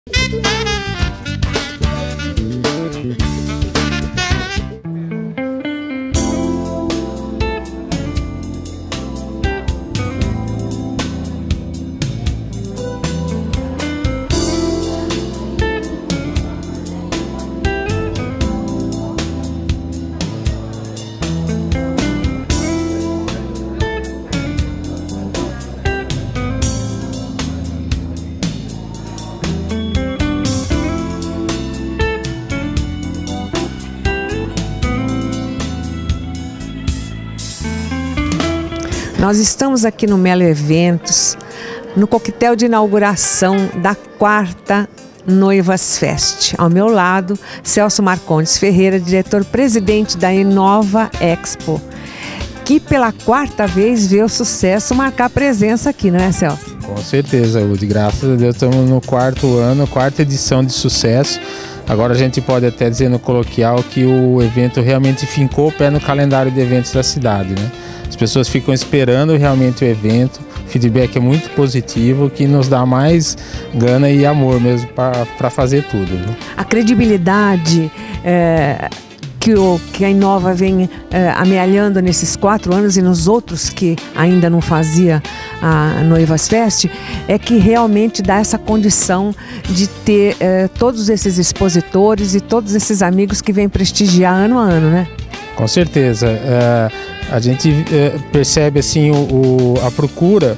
Nós estamos aqui no Melo Eventos, no coquetel de inauguração da 4ª Noivas Fest. Ao meu lado, Celso Marcondes Ferreira, diretor-presidente da Inova Expo, que pela 4ª vez vê o sucesso marcar presença aqui, não é, Celso? Com certeza, Udi. Graças a Deus estamos no 4º ano, 4ª edição de sucesso. Agora a gente pode até dizer no coloquial que o evento realmente fincou o pé no calendário de eventos da cidade, né? As pessoas ficam esperando realmente o evento, o feedback é muito positivo, que nos dá mais gana e amor mesmo para fazer tudo, né? A credibilidade que a Inova vem amealhando nesses 4 anos e nos outros que ainda não fazia a Noivas Fest, é que realmente dá essa condição de ter todos esses expositores e todos esses amigos que vêm prestigiar ano a ano, né? Com certeza. A gente percebe assim a procura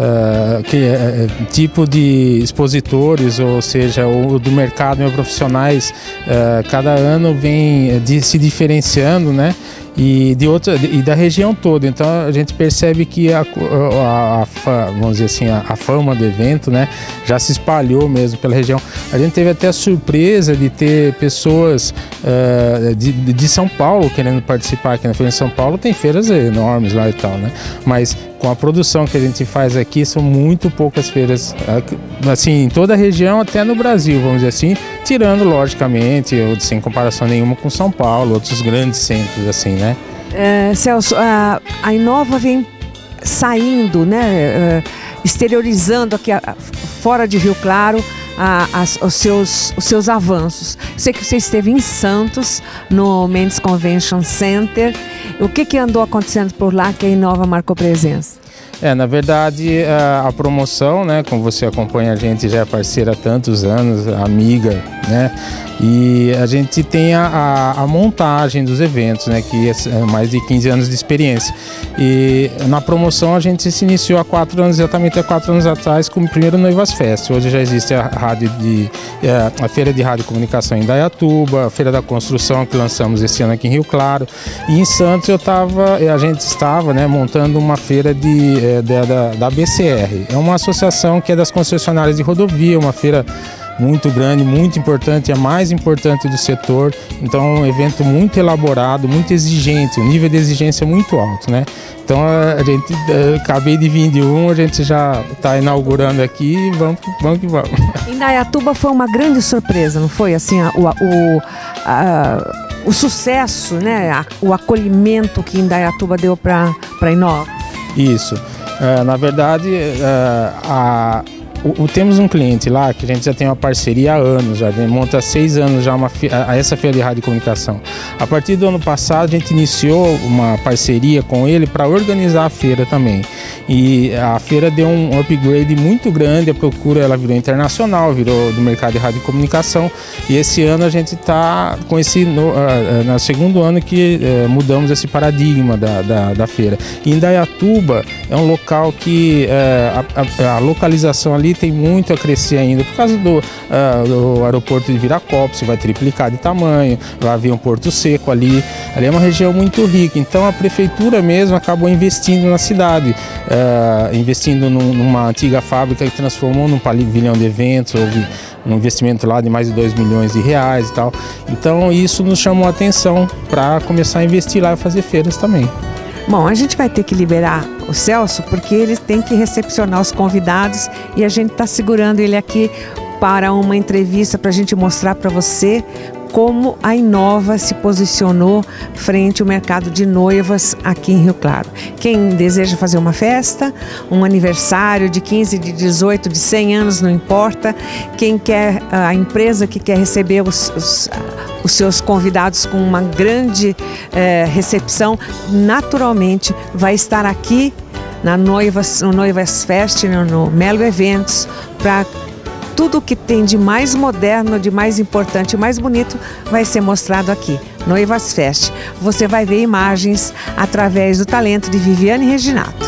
tipo de expositores, ou seja, do mercado profissionais, cada ano vem se diferenciando, né? E da região toda. Então a gente percebe que vamos dizer assim, a fama do evento, né, já se espalhou mesmo pela região. A gente teve até a surpresa de ter pessoas de São Paulo querendo participar aqui na Feira de São Paulo. Tem feiras enormes lá e tal, né? Mas com a produção que a gente faz aqui, são muito poucas feiras, assim, em toda a região, até no Brasil, vamos dizer assim, tirando, logicamente, sem comparação nenhuma com São Paulo, outros grandes centros, assim, né? Celso, a Inova vem saindo, né, exteriorizando aqui fora de Rio Claro os seus avanços. Sei que você esteve em Santos, no Mendes Convention Center. O que andou acontecendo por lá que a Inova marcou presença? Na verdade, a promoção, né, como você acompanha, a gente já é parceira há tantos anos, amiga, né, e a gente tem a montagem dos eventos, né, que é mais de 15 anos de experiência. E na promoção a gente se iniciou há 4 anos, exatamente há 4 anos atrás, com o primeiro Noivas Fest. Hoje já existe a Feira de Rádio e Comunicação em Indaiatuba, a Feira da Construção, que lançamos esse ano aqui em Rio Claro, e em Santos a gente estava, né, montando uma feira da BCR. É uma associação que é das concessionárias de rodovia, uma feira muito grande, muito importante, a mais importante do setor. Então é um evento muito elaborado, muito exigente, o nível de exigência é muito alto, né? Então a gente, acabei de vir de a gente já está inaugurando aqui e vamos que vamos. Indaiatuba foi uma grande surpresa, não foi? Assim, o sucesso, né? O acolhimento que Indaiatuba deu para a Inova. Isso. Na verdade, temos um cliente lá que a gente já tem uma parceria há anos, já monta há 6 anos já essa feira de rádio e comunicação. A partir do ano passado a gente iniciou uma parceria com ele para organizar a feira também. E a feira deu um upgrade muito grande, a procura ela virou internacional, virou do mercado de rádio e comunicação. E esse ano a gente está com no segundo ano que mudamos esse paradigma da feira. E Indaiatuba é um local que a localização ali tem muito a crescer ainda, por causa do aeroporto de Viracopos, vai triplicar de tamanho, vai haver um porto seco ali é uma região muito rica. Então a prefeitura mesmo acabou investindo na cidade, investindo numa antiga fábrica que transformou num pavilhão de eventos, houve um investimento lá de mais de 2 milhões de reais e tal. Então isso nos chamou a atenção para começar a investir lá e fazer feiras também. Bom, a gente vai ter que liberar o Celso porque ele tem que recepcionar os convidados e a gente está segurando ele aqui para uma entrevista para a gente mostrar para você como a Inova se posicionou frente ao mercado de noivas aqui em Rio Claro. Quem deseja fazer uma festa, um aniversário de 15, de 18, de 100 anos, não importa. Quem quer, a empresa que quer receber os seus convidados com uma grande recepção, naturalmente vai estar aqui no Noivas Fest, no Melo Eventos, para tudo que tem de mais moderno, de mais importante, mais bonito, vai ser mostrado aqui, Noivas Fest. Você vai ver imagens através do talento de Viviane Reginato.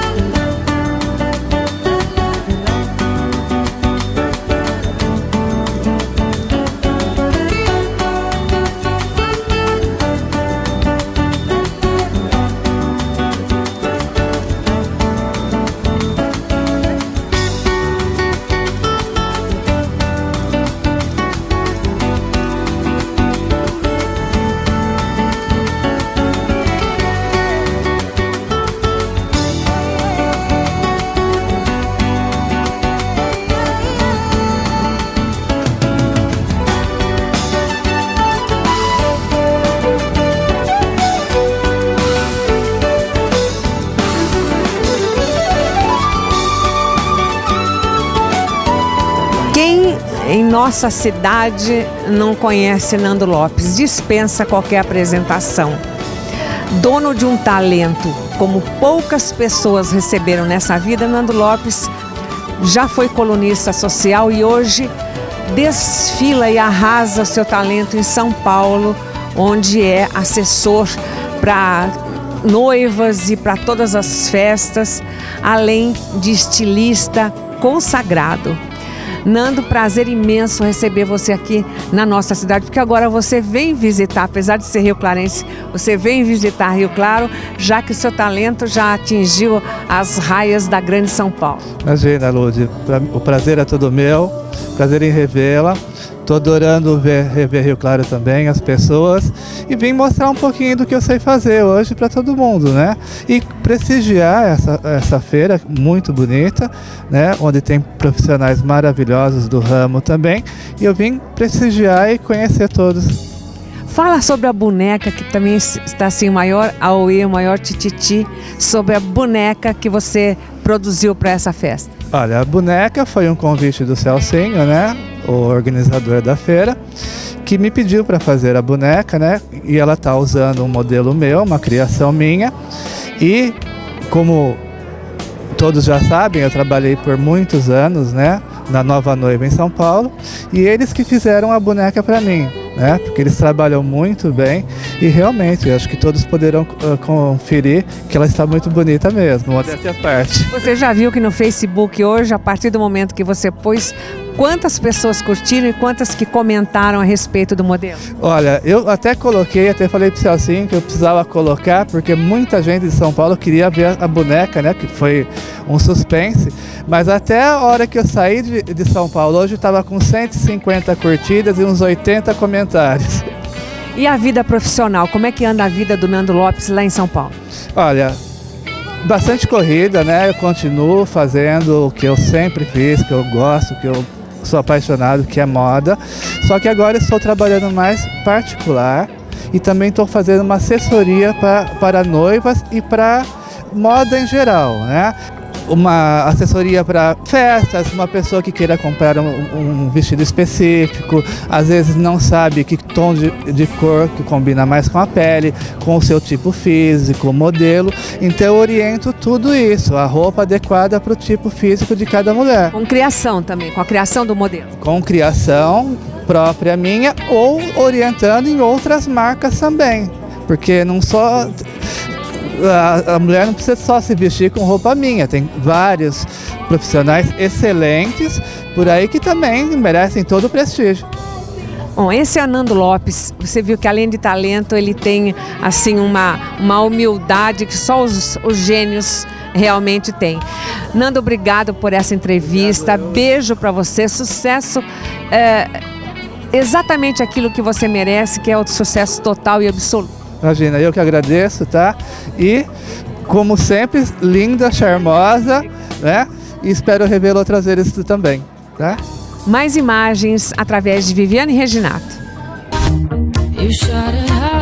Quem em nossa cidade não conhece Nando Lopes? Dispensa qualquer apresentação. Dono de um talento como poucas pessoas receberam nessa vida, Nando Lopes já foi colunista social e hoje desfila e arrasa o seu talento em São Paulo, onde é assessor para noivas e para todas as festas, além de estilista consagrado. Nando, prazer imenso receber você aqui na nossa cidade, porque agora você vem visitar, apesar de ser rioclarense, você vem visitar Rio Claro, já que o seu talento já atingiu as raias da grande São Paulo. Imagina, Lúcia, o prazer é todo meu, prazer em revê-la. Estou adorando rever Rio Claro também, as pessoas, e vim mostrar um pouquinho do que eu sei fazer hoje para todo mundo, né? E prestigiar essa feira muito bonita, né? Onde tem profissionais maravilhosos do ramo também, e eu vim prestigiar e conhecer todos. Fala sobre a boneca, que também está assim, o maior auê, o maior tititi, sobre a boneca que você produziu para essa festa. Olha, a boneca foi um convite do Celcinho, né? O organizador da feira, que me pediu para fazer a boneca, né? E ela está usando um modelo meu, uma criação minha. E como todos já sabem, eu trabalhei por muitos anos, né? Na Nova Noiva em São Paulo, e eles que fizeram a boneca para mim, né? Porque eles trabalham muito bem e realmente eu acho que todos poderão conferir que ela está muito bonita mesmo, modéstia à parte. Você já viu que no Facebook hoje, a partir do momento que você pôs, quantas pessoas curtiram e quantas que comentaram a respeito do modelo? Olha, eu até falei para o Celcinho que eu precisava colocar, porque muita gente de São Paulo queria ver a boneca, né? Que foi um suspense, mas até a hora que eu saí de São Paulo, hoje estava com 150 curtidas e uns 80 comentários. E a vida profissional, como é que anda a vida do Nando Lopes lá em São Paulo? Olha, bastante corrida, né? Eu continuo fazendo o que eu sempre fiz, que eu gosto, que eu sou apaixonado, que é moda. Só que agora eu estou trabalhando mais particular e também estou fazendo uma assessoria para noivas e para moda em geral, né? Uma assessoria para festas, uma pessoa que queira comprar um vestido específico, às vezes não sabe que tom de cor que combina mais com a pele, com o seu tipo físico, modelo. Então eu oriento tudo isso, a roupa adequada para o tipo físico de cada mulher. Com criação também, com a criação do modelo? Com criação própria minha ou orientando em outras marcas também, porque não só... A mulher não precisa só se vestir com roupa minha, tem vários profissionais excelentes por aí que também merecem todo o prestígio. Bom, esse é o Nando Lopes. Você viu que além de talento ele tem assim uma humildade que só os gênios realmente têm. Nando, obrigado por essa entrevista, beijo para você, sucesso, exatamente aquilo que você merece, que é o sucesso total e absoluto. Imagina, eu que agradeço, tá? E, como sempre, linda, charmosa, né? E espero revê-la outras vezes também, tá? Mais imagens através de Viviane Reginato. You shot it high.